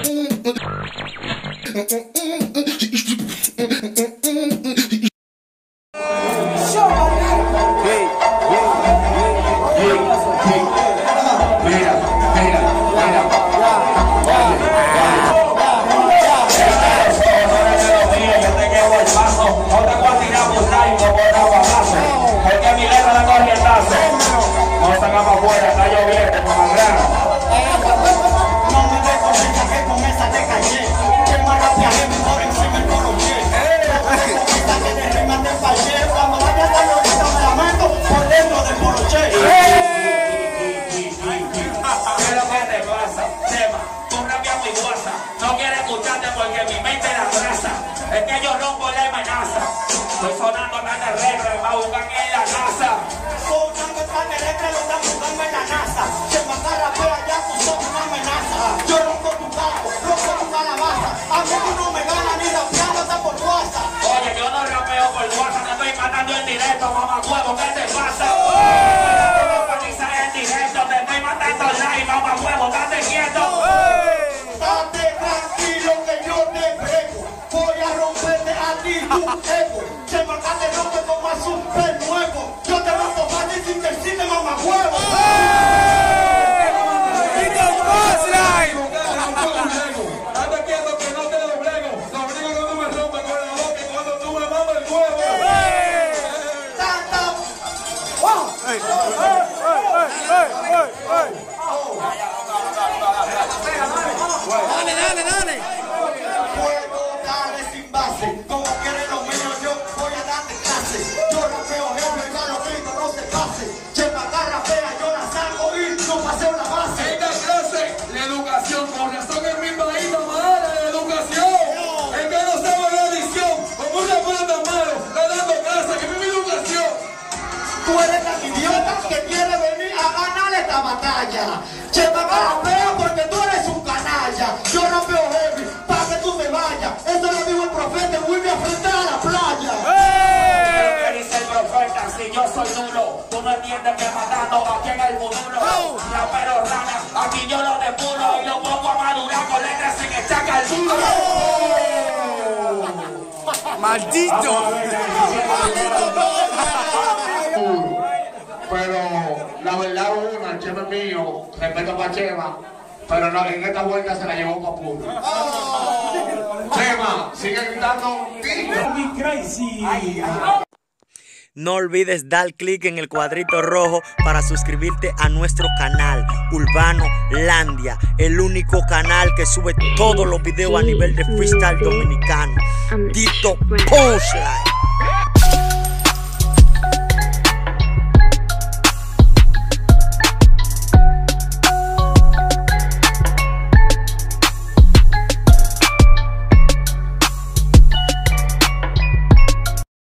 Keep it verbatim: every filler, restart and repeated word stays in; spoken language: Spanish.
Estoy sonando tan el regre, me va a buscar en la NASA. Sonando tan el regre, lo están buscando en la NASA. Se me agarra fea, ya tú sos una amenaza. Yo rompo tu carro, rompo tu calabaza. A mí tú no me ganas ni rapeando hasta por WhatsApp. Oye, yo no rapeo por WhatsApp, te estoy matando en directo, mamá huevo, ¿qué te pasa? Tengo paliza en directo, te estoy matando live, mamá huevo, date quieto. Date tranquilo que yo te brego. Voy a romperte a ti tu ego. Se me acaba de romper como a super nuevo. Yo te rompo fácil sin decirte mamá huevo. Date quieto que no te doblego. Sobrino que tú me rompes con la boca y cuando tú me mamas el huevo. ¡Tanta! Dale, dale, dale. Puedo darle sin base. Como quieren los míos, yo voy a darte clase. Yo rapeo jefe, ya lo grito, no se pase. Chepa agarra fea, yo la saco y no paseo la base. Esta clase, la educación, con razón en mi país no mala la educación. El que no sabe la edición, como una planta malo, le dando clase, que es mi educación. Tú eres tan idiota que quiere venir a ganar esta batalla. Chepa agarra fea porque tú eres un canalla. Yo rapeo heavy, para que tú te vayas. Eso lo dijo el profeta, vuelve a enfrentar a la playa. Pero que dice el profeta, si yo soy nulo, tú no entiendes que matando aquí en el futuro. Rapero rana, aquí yo lo depuro y lo pongo a madurar con letras sin echar al duro. ¡Maldito! Pero la verdad una, el Chema es mío, respeto para Chema, pero no, en esta vuelta se la llevó Papuro. Chema, sigue gritando. No olvides dar clic en el cuadrito rojo para suscribirte a nuestro canal Urbano Landia, el único canal que sube todos los videos a nivel de freestyle dominicano. Tito Punchline.